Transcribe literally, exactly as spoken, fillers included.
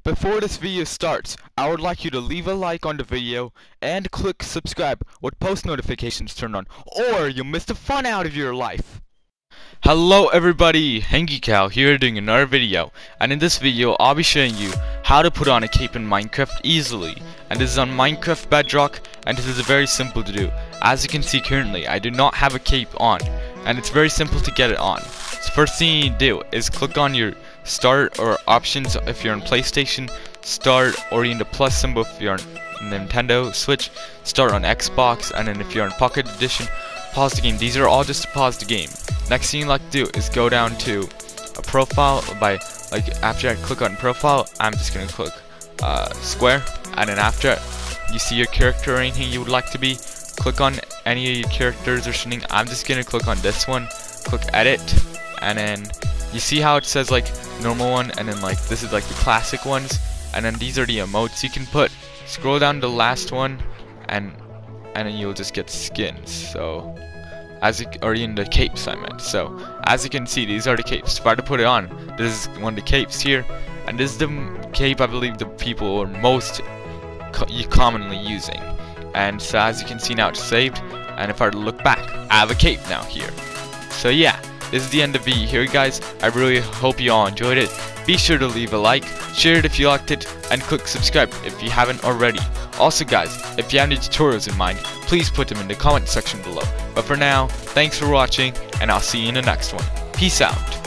Before this video starts, I would like you to leave a like on the video and click subscribe with post notifications turned on, or you'll miss the fun out of your life. Hello everybody, HankyCow here doing another video, and in this video I'll be showing you how to put on a cape in Minecraft easily. And this is on Minecraft Bedrock, and this is very simple to do. As you can see currently, I do not have a cape on, and it's very simple to get it on. So first thing you need to do is click on your start or options if you're on PlayStation, start, or you need a plus symbol if you're on Nintendo Switch, start on Xbox, and then if you're on Pocket Edition, pause the game. These are all just to pause the game. Next thing you like to do is go down to a profile. By like after I click on profile, I'm just gonna click uh, square, and then after you see your character or anything you would like to be, click on any of your characters or something. I'm just gonna click on this one, click edit, and then you see how it says like normal one, and then like this is like the classic ones, and then these are the emotes you can put. Scroll down to the last one, and and then you'll just get skins. So as you, or in the capes I meant. So as you can see, these are the capes. If I were to put it on, this is one of the capes here, and this is the cape I believe the people are most co commonly using. And so as you can see now, it's saved, and if I were to look back, I have a cape now here. So yeah, this is the end of the video here, guys. I really hope you all enjoyed it. Be sure to leave a like, share it if you liked it, and click subscribe if you haven't already. Also guys, if you have any tutorials in mind, please put them in the comment section below. But for now, thanks for watching, and I'll see you in the next one. Peace out.